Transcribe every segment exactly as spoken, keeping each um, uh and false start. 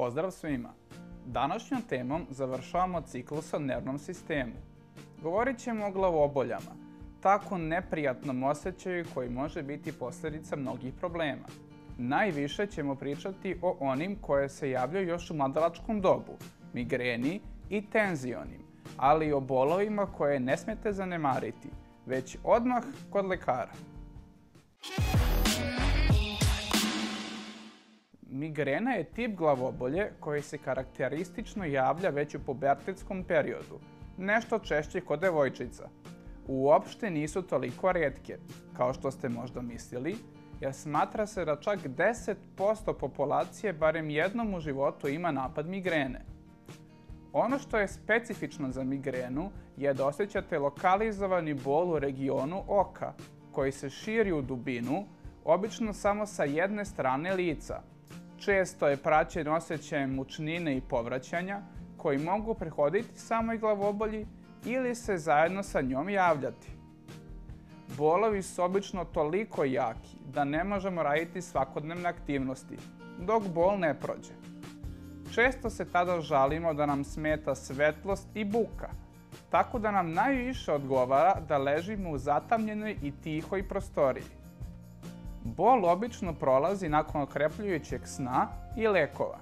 Pozdrav svima! Današnjom temom završavamo ciklus o nervnom sistemu. Govorit ćemo o glavoboljama, tako neprijatnom osjećaju koji može biti posljedica mnogih problema. Najviše ćemo pričati o onim koje se javljaju još u mladalačkom dobu, migreni i tenzionim, ali i o bolovima koje ne smijete zanemariti, već odmah kod lekara. Migrena je tip glavobolje koji se karakteristično javlja već u pubertetskom periodu, nešto češće kod devojčica. Uopšte nisu toliko retke, kao što ste možda mislili, jer smatra se da čak deset posto populacije barem jednom u životu ima napad migrene. Ono što je specifično za migrenu je da osjećate lokalizovani bol u regionu oka, koji se širi u dubinu, obično samo sa jedne strane lica. Često je praćen osjećajem mučnine i povraćanja, koji mogu prehoditi samo i glavobolji ili se zajedno sa njom javljati. Bolovi su obično toliko jaki da ne možemo raditi svakodnevne aktivnosti, dok bol ne prođe. Često se tada žalimo da nam smeta svetlost i buka, tako da nam najviše odgovara da ležimo u zatamljenoj i tihoj prostoriji. Bol obično prolazi nakon okrepljujućeg sna i lekova.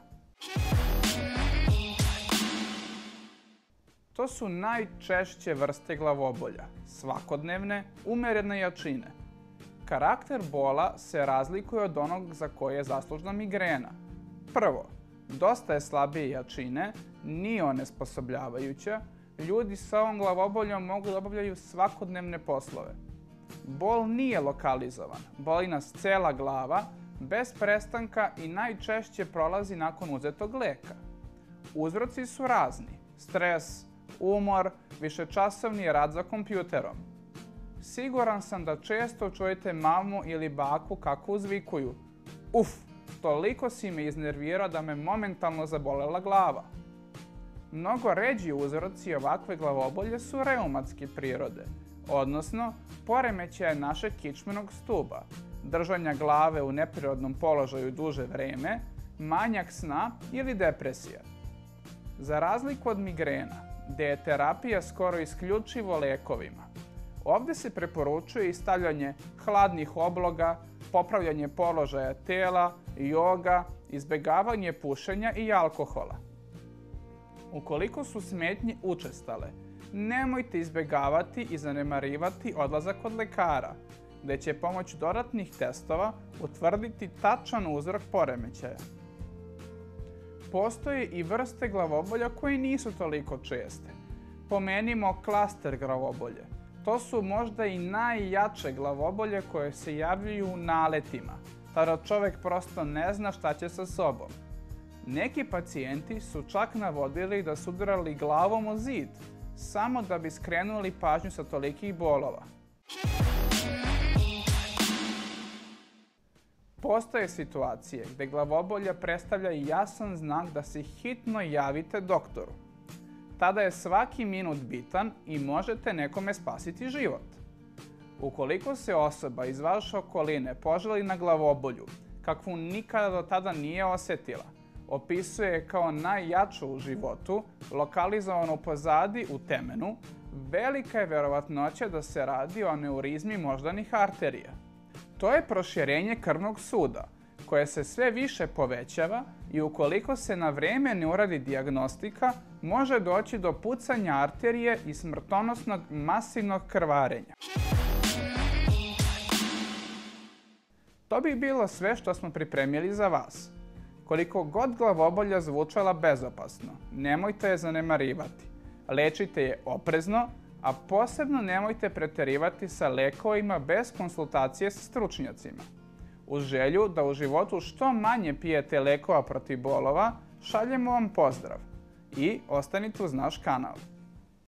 To su najčešće vrste glavobolja, svakodnevne, umerene jačine. Karakter bola se razlikuje od onog za koje je zaslužna migrena. Prvo, dosta je slabije jačine, nije onesposobljavajuća, ljudi sa ovom glavoboljom mogu da obavljaju svakodnevne poslove. Bol nije lokalizovan, boli nas cela glava, bez prestanka i najčešće prolazi nakon uzetog leka. Uzroci su razni, stres, umor, višečasovni rad za kompjuterom. Siguran sam da često čujete mamu ili baku kako uzvikuju: "Uf, toliko si me iznervirao da me momentalno zabolela glava." Mnogo ređi uzroci ovakve glavobolje su reumatske prirode, odnosno poremećaja našeg kičmenog stuba, držanja glave u neprirodnom položaju duže vreme, manjak sna ili depresija. Za razliku od migrena, gde je terapija skoro isključivo lekovima, ovdje se preporučuje i stavljanje hladnih obloga, popravljanje položaja tela, joga, izbegavanje pušenja i alkohola. Ukoliko su smetnje učestale, nemojte izbegavati i zanemarivati odlazak kod lekara, gde će pomoću dodatnih testova utvrditi tačan uzrok poremećaja. Postoje i vrste glavobolja koje nisu toliko česte. Pomenimo klaster glavobolje. To su možda i najjače glavobolje koje se javljaju u naletima, tada čovjek prosto ne zna šta će sa sobom. Neki pacijenti su čak navodili da su udarali glavom o zid, samo da bi skrenuli pažnju sa tolikih bolova. Postoje situacije gde glavobolja predstavlja jasan znak da se hitno javite doktoru. Tada je svaki minut bitan i možete nekome spasiti život. Ukoliko se osoba iz vaše okoline požali na glavobolju, kakvu nikada do tada nije osjetila, opisuje je kao najjaču u životu, lokalizovanu pozadi u temenu, velika je verovatnoća da se radi o aneurizmi moždanih arterija. To je proširenje krvnog suda, koje se sve više povećava i ukoliko se na vreme ne uradi dijagnostika, može doći do pucanja arterije i smrtonosnog masivnog krvarenja. To bi bilo sve što smo pripremili za vas. Koliko god glavobolja zvučala bezopasno, nemojte je zanemarivati. Lečite je oprezno, a posebno nemojte preterivati sa lekovima bez konsultacije sa stručnjacima. Uz želju da u životu što manje pijete lekova protiv bolova, šaljemo vam pozdrav i ostanite uz naš kanal.